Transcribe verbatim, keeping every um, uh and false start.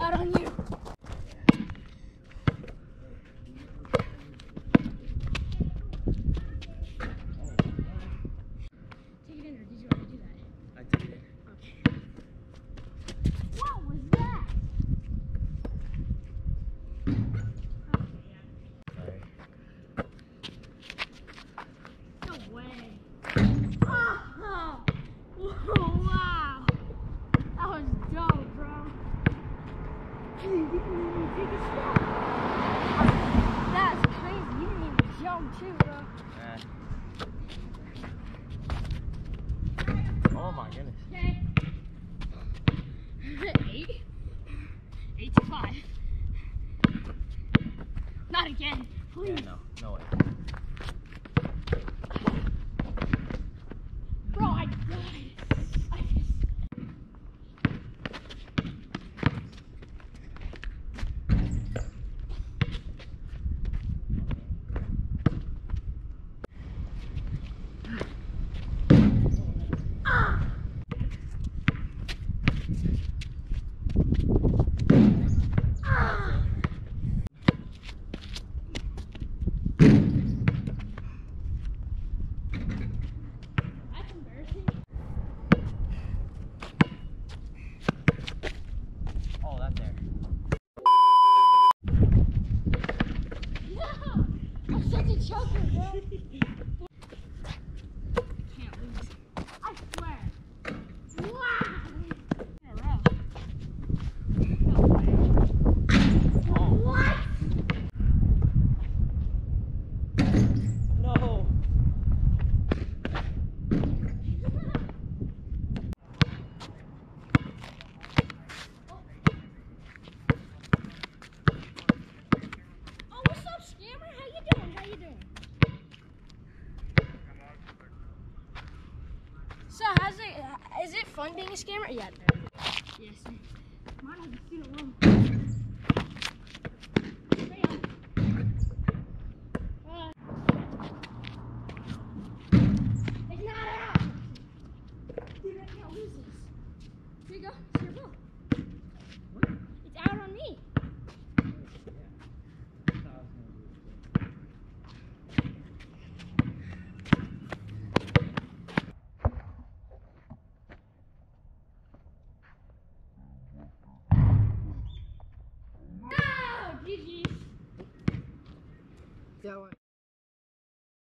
out on you. Take it in, or did you already do that? I took it in. Okay. What was that? Sorry. No way. Oh, oh, wow. That was dope, bro. You didn't even take a step. That's crazy. You didn't even jump too, bro. Uh. Oh my goodness. Okay. Eight. Eight to five. Not again, please. Yeah, no, no way. Bro, I died. I just... Ah! Ah! That's embarrassing. Oh, that's there. No! I'm such a choker, bro. Can't lose. I swear. Wow! In a row. No way. Oh. What? No. Oh, what's up, scammer? How you doing? How you doing? So, how's it? Is it fun being a scammer? Yeah. Yes. Mine has a student loan. Stay on. Uh, it's not out. Dude, I can't lose this. Here you go. It's your ball. It's out on me. No! G G's. That one.